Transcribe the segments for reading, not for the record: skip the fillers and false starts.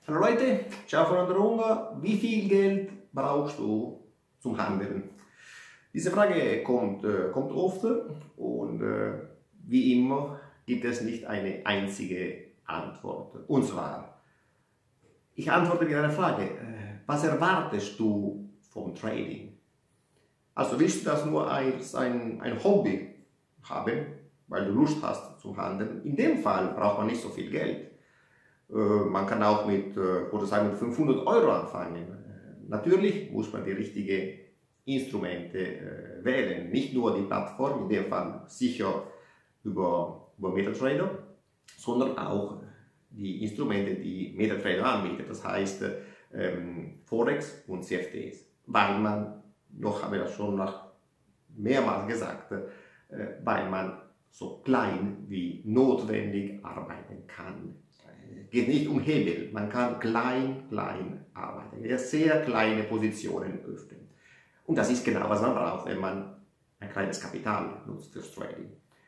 Hallo Leute, ciao von der Ungar. Wie viel Geld brauchst du zum Handeln? Diese Frage kommt oft und wie immer gibt es nicht eine einzige Antwort. Und zwar, ich antworte mit einer Frage. Was erwartest du vom Trading? Also willst du das nur als ein Hobby haben, weil du Lust hast zum Handeln? In dem Fall braucht man nicht so viel Geld. Man kann auch mit 500 Euro anfangen. Natürlich muss man die richtigen Instrumente wählen. Nicht nur die Plattform, in dem Fall sicher über MetaTrader, sondern auch die Instrumente, die MetaTrader anbietet. Das heißt Forex und CFDs. Weil man, noch habe ich das schon mehrmals gesagt, weil man so klein wie notwendig arbeiten kann. Es geht nicht um Hebel, man kann klein arbeiten, sehr kleine Positionen öffnen. Und das ist genau, was man braucht, wenn man ein kleines Kapital nutzt fürs Trading.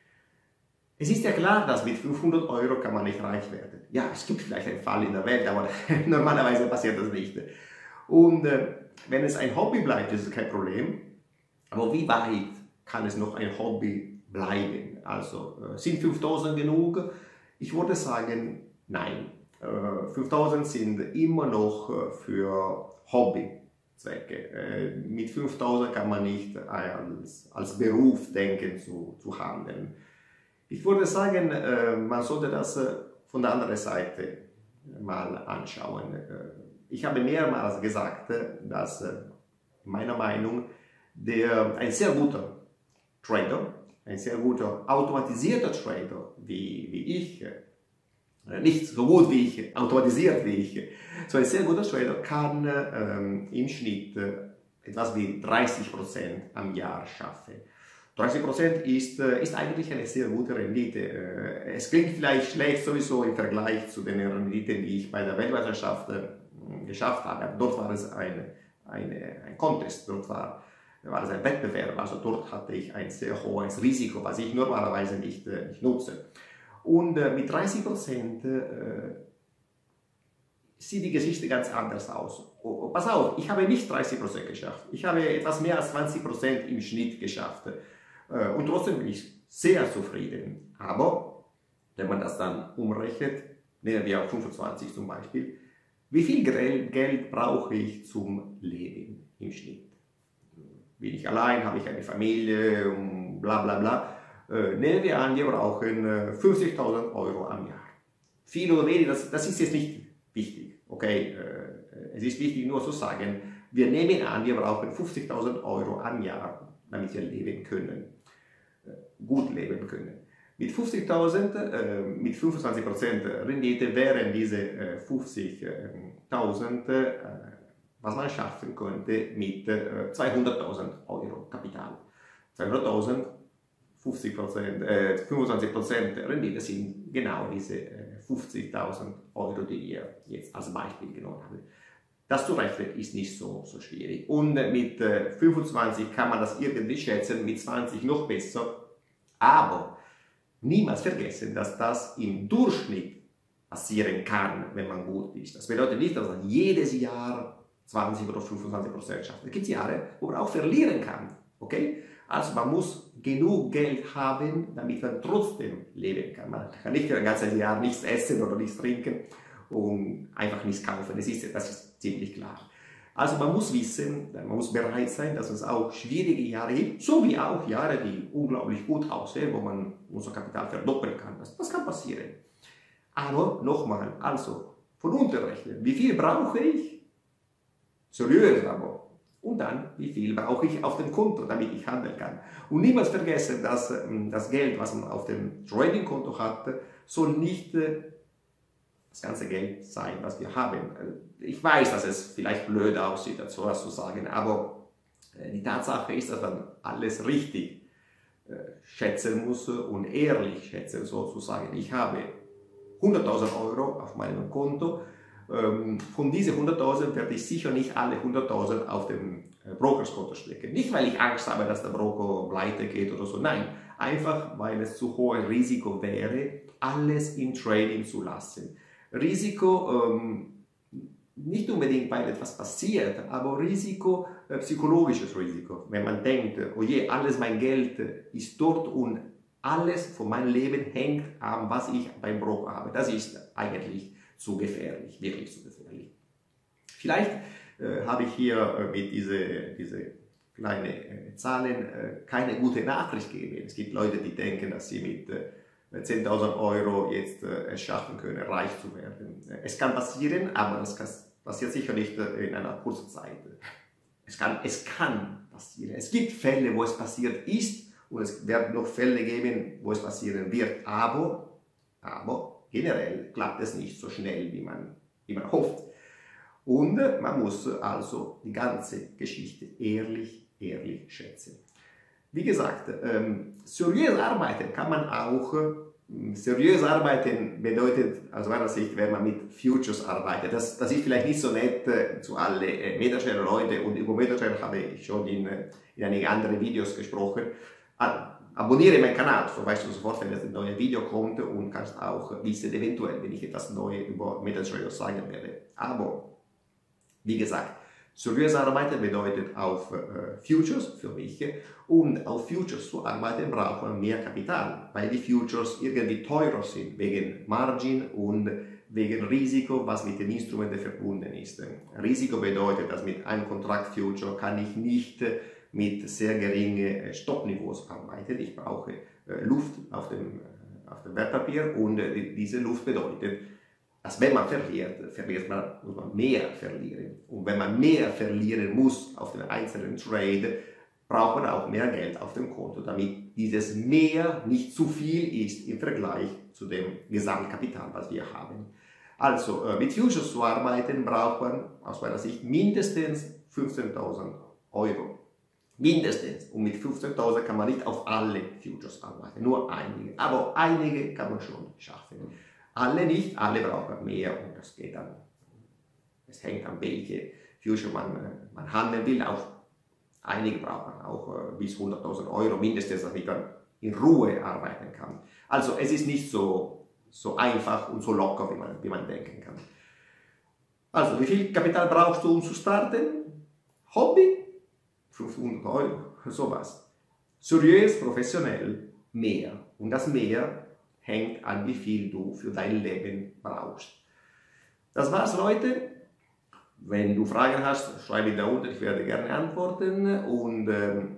Es ist ja klar, dass mit 500 Euro kann man nicht reich werden. Ja, es gibt vielleicht einen Fall in der Welt, aber normalerweise passiert das nicht. Und wenn es ein Hobby bleibt, ist es kein Problem. Aber wie weit kann es noch ein Hobby bleiben? Also sind 5000 genug? Ich würde sagen, nein. 5000 sind immer noch für Hobbyzwecke. Mit 5000 kann man nicht als Beruf denken zu handeln. Ich würde sagen, man sollte das von der anderen Seite mal anschauen. Ich habe mehrmals gesagt, dass meiner Meinung ein sehr guter Trader, ein sehr guter automatisierter Trader wie ich, nicht so gut wie ich, automatisiert wie ich, so ein sehr guter Trader kann im Schnitt etwas wie 30% am Jahr schaffen. 30% ist eigentlich eine sehr gute Rendite. Es klingt vielleicht schlecht sowieso im Vergleich zu den Renditen, die ich bei der Weltmeisterschaft geschafft habe. Dort war es ein Contest, dort war es ein Wettbewerb, also dort hatte ich ein sehr hohes Risiko, was ich normalerweise nicht nutze. Und mit 30% sieht die Geschichte ganz anders aus. Oh, pass auf, ich habe nicht 30% geschafft, ich habe etwas mehr als 20% im Schnitt geschafft. Und trotzdem bin ich sehr zufrieden. Aber wenn man das dann umrechnet, nehmen wir 25 zum Beispiel, wie viel Geld brauche ich zum Leben im Schnitt? Bin ich allein, habe ich eine Familie und bla bla bla. Nehmen wir an, wir brauchen 50.000 Euro am Jahr. Viel oder wenig, das ist jetzt nicht wichtig. Okay? Es ist wichtig nur zu sagen, wir nehmen an, wir brauchen 50.000 Euro am Jahr, damit wir leben können. Gut leben können. Mit 50.000, mit 25% Rendite wären diese 50.000, was man schaffen könnte mit 200.000 Euro Kapital. 200.000, 25% Rendite sind genau diese 50.000 Euro, die wir jetzt als Beispiel genommen haben. Das zu rechnen ist nicht so schwierig. Und mit 25 kann man das irgendwie schätzen, mit 20 noch besser. Aber niemals vergessen, dass das im Durchschnitt passieren kann, wenn man gut ist. Das bedeutet nicht, dass man jedes Jahr 20 oder 25% schafft. Es gibt Jahre, wo man auch verlieren kann. Okay? Also man muss genug Geld haben, damit man trotzdem leben kann. Man kann nicht für ein ganzes Jahr nichts essen oder nichts trinken und einfach nichts kaufen. Das ist ziemlich klar. Also man muss wissen, man muss bereit sein, dass es auch schwierige Jahre gibt, so wie auch Jahre, die unglaublich gut aussehen, wo man unser Kapital verdoppeln kann. Das kann passieren. Aber nochmal, also von unten rechnen, wie viel brauche ich? Seriös aber. Und dann, wie viel brauche ich auf dem Konto, damit ich handeln kann. Und niemals vergessen, dass das Geld, was man auf dem Trading-Konto hat, soll nicht das ganze Geld sein, was wir haben. Ich weiß, dass es vielleicht blöd aussieht, dazu was zu sagen, aber die Tatsache ist, dass man alles richtig schätzen muss und ehrlich schätzen sozusagen. Ich habe 100.000 Euro auf meinem Konto. Von diesen 100.000 werde ich sicher nicht alle 100.000 auf dem Brokerskonto stecken. Nicht, weil ich Angst habe, dass der Broker pleite geht oder so. Nein, einfach, weil es zu hohes Risiko wäre, alles im Trading zu lassen. Risiko nicht unbedingt, weil etwas passiert, aber Risiko, psychologisches Risiko. Wenn man denkt, oh je, alles mein Geld ist dort und alles von meinem Leben hängt an, was ich beim Broker habe. Das ist eigentlich zu gefährlich, wirklich zu gefährlich. Vielleicht habe ich hier mit diese kleinen Zahlen keine gute Nachricht gegeben. Es gibt Leute, die denken, dass sie mit 10.000 Euro jetzt es schaffen können, reich zu werden. Es kann passieren, aber es passiert sicher nicht in einer kurzen Zeit. Es kann passieren. Es gibt Fälle, wo es passiert ist und es wird noch Fälle geben, wo es passieren wird. Aber generell klappt es nicht so schnell, wie man hofft. Und man muss also die ganze Geschichte ehrlich schätzen. Wie gesagt, seriös arbeiten kann man auch. Seriös arbeiten bedeutet aus meiner Sicht, wenn man mit Futures arbeitet. Das ist vielleicht nicht so nett zu alle Metatrader-Leute, und über Metatrader habe ich schon in einigen anderen Videos gesprochen. Abonniere meinen Kanal, so weißt du sofort, wenn ein neues Video kommt, und kannst auch wissen, eventuell, wenn ich etwas Neues über Metatrader sagen werde. Aber wie gesagt, seriös arbeiten bedeutet auf Futures für mich, und auf Futures zu arbeiten braucht man mehr Kapital, weil die Futures irgendwie teurer sind, wegen Margin und wegen Risiko, was mit den Instrumenten verbunden ist. Risiko bedeutet, dass mit einem Kontrakt Future kann ich nicht mit sehr geringen Stoppniveaus arbeiten. Ich brauche Luft auf dem Wertpapier, und diese Luft bedeutet, dass wenn man verliert, muss man mehr verlieren. Und wenn man mehr verlieren muss auf dem einzelnen Trade, braucht man auch mehr Geld auf dem Konto, damit dieses mehr nicht zu viel ist im Vergleich zu dem Gesamtkapital, was wir haben. Also mit Futures zu arbeiten, braucht man aus meiner Sicht mindestens 15.000 Euro. Mindestens. Und mit 15.000 kann man nicht auf alle Futures arbeiten, nur einige. Aber einige kann man schon schaffen. Alle nicht, alle brauchen mehr, und das geht dann. Es hängt an, welche Future man handeln will. Auch einige brauchen auch bis 100.000 Euro mindestens, damit man in Ruhe arbeiten kann. Also es ist nicht so einfach und so locker, wie man denken kann. Also wie viel Kapital brauchst du, um zu starten? Hobby? 500 Euro, sowas. Seriös, professionell, mehr. Und das mehr hängt an, wie viel du für dein Leben brauchst. Das war's, Leute. Wenn du Fragen hast, schreib in da unten, ich werde gerne antworten. Und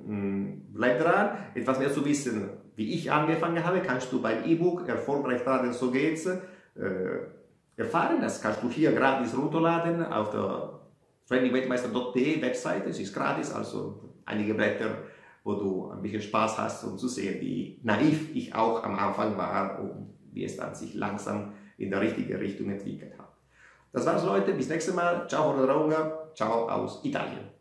bleib dran. Etwas mehr zu wissen, wie ich angefangen habe, kannst du beim E-Book Erfolgreich traden, so geht's, erfahren. Das kannst du hier gratis runterladen auf der tradingweltmeister.de Webseite. Es ist gratis, also einige Blätter, wo du ein bisschen Spaß hast, um zu sehen, wie naiv ich auch am Anfang war und wie es dann sich langsam in der richtigen Richtung entwickelt hat. Das war's, Leute. Bis nächstes Mal. Ciao, Rodrunga. Ciao aus Italien.